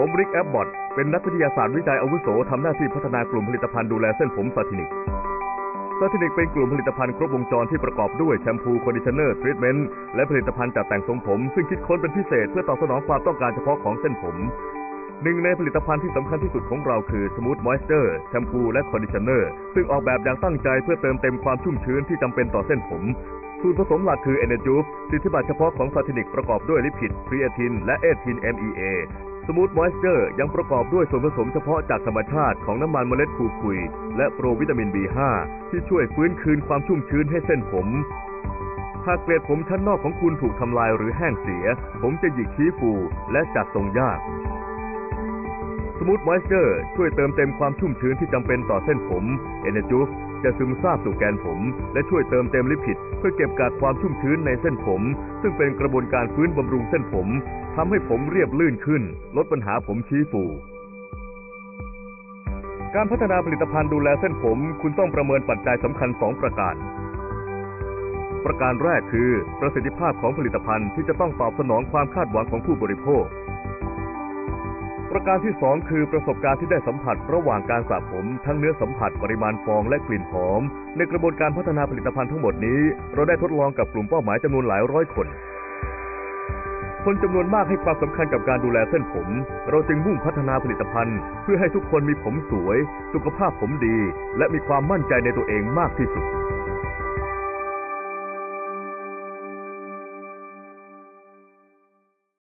ผมริกแอบบอตเป็นนักวิทยาศาสตร์วิจัยอาวุโสทำหน้าที่พัฒนากลุ่มผลิตภัณฑ์ดูแลเส้นผมซาทินิกเป็นกลุ่มผลิตภัณฑ์ครบวงจรที่ประกอบด้วยแชมพูคอนดิชเนอร์ทรีทเมนต์และผลิตภัณฑ์จัดแต่งทรงผมซึ่งคิดค้นเป็นพิเศษเพื่อตอบสนองความต้องการเฉพาะของเส้นผมหนึ่งในผลิตภัณฑ์ที่สำคัญที่สุดของเราคือ Smooth Moisture แชมพูและคอนดิชเนอร์ซึ่งออกแบบอย่างตั้งใจเพื่อเติมเต็มความชุ่มชื้นที่จำเป็นต่อเส้นผมส่วนผสมหลักคือ Enerjuice สิทธิบัตรเฉพาะของซาทินิกประกอบด้วยลิปิดครีเอทินและเอทิน MEA Smooth Moisture ยังประกอบด้วยส่วนผสมเฉพาะจากธรรมชาติของน้ำมันเมล็ดฟูคุยและโปรวิตามิน B5 ที่ช่วยฟื้นคืนความชุ่มชื้นให้เส้นผมหากเกล็ดผมชั้นนอกของคุณถูกทำลายหรือแห้งเสียผมจะหยิกชี้ฟูและจัดทรงยาก Smooth Moisture ช่วยเติมเต็มความชุ่มชื้นที่จำเป็นต่อเส้นผม Enerjuice จะซึมซาบสู่แกนผมและช่วยเติมเต็มลิปิดเพื่อเก็บกักความชุ่มชื้นในเส้นผมซึ่งเป็นกระบวนการฟื้นบำรุงเส้นผมทำให้ผมเรียบลื่นขึ้นลดปัญหาผมชี้ฟูการพัฒนาผลิตภัณฑ์ดูแลเส้นผมคุณต้องประเมินปัจจัยสำคัญ2ประการแรกคือประสิทธิภาพของผลิตภัณฑ์ที่จะต้องตอบสนองความคาดหวังของผู้บริโภคประการที่2คือประสบการณ์ที่ได้สัมผัสระหว่างการสระผมทั้งเนื้อสัมผัสปริมาณฟองและกลิ่นหอมในกระบวนการพัฒนาผลิตภัณฑ์ทั้งหมดนี้เราได้ทดลองกับกลุ่มเป้าหมายจำนวนหลายร้อยคนจำนวนมากให้ความสำคัญกับการดูแลเส้นผมเราจึงมุ่งพัฒนาผลิตภัณฑ์เพื่อให้ทุกคนมีผมสวยสุขภาพผมดีและมีความมั่นใจในตัวเองมากที่สุด